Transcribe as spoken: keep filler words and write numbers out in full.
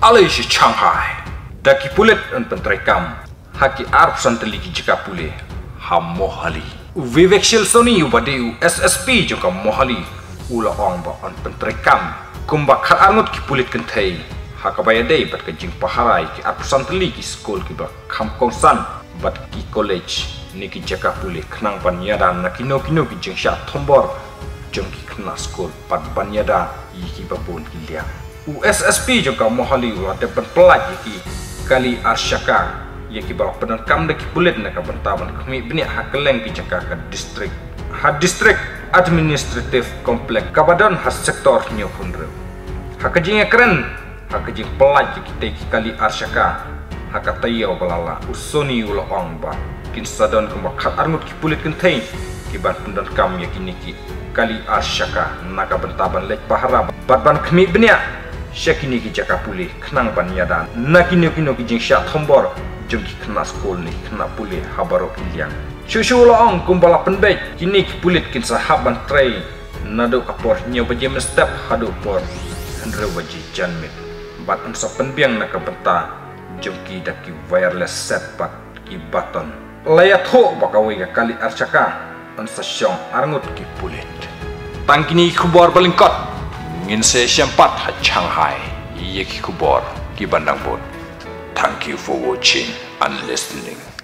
alai si Shanghai daki pulet an pentrekam haki arp santeliki jika pule ha mohali Vivek Shilsoni ubade u S S P joka mohali ula ong ba an pentrekam kumba khar arngot ki pulet kentai hakabaya dei bat kajing paharai ki arp santeliki skol ki ba kham kongsan bat ki college niki jaka pule khnang panyadan nakino kino ki jingsha thombor jongki khna skol pat banyada yiki babon kilia U S S P juga mohali wate penpelaj yiki kali arsyaka yaki bawa penangkam deki pulet naka bentaban kami bini hakeleng ki jaka ka distrik ha distrik administrative komplek kabadan has sektor nyo hundre hakajing keren hakajing pelaj yaki teki kali arsyaka hakatayo balala usoni ulo ongba kin sadon kumbak arngut ki pulet kentai ki ban penangkam yaki niki kali arsyaka naka bentaban lek pahara batban kami bini Syakini ki jaka pulih kenang ban yadan nakino kino ki jing sya thombor jengki kena skol ni kena pulih habaro kiliang shushu laong kumbala penbej kini ki pulit kin sahaban tray nado kapor nyo baje mestap hadu por andre waji janmit bat ansa penbiang naka benta jengki daki wireless set pat ki baton layat ho bakawi ka kali arcaka ansa syong arngut ki pulit tangkini kubor balingkot ngin se sempat ha Shanghai yeki kubor ki bandang bot. Thank you for watching and listening.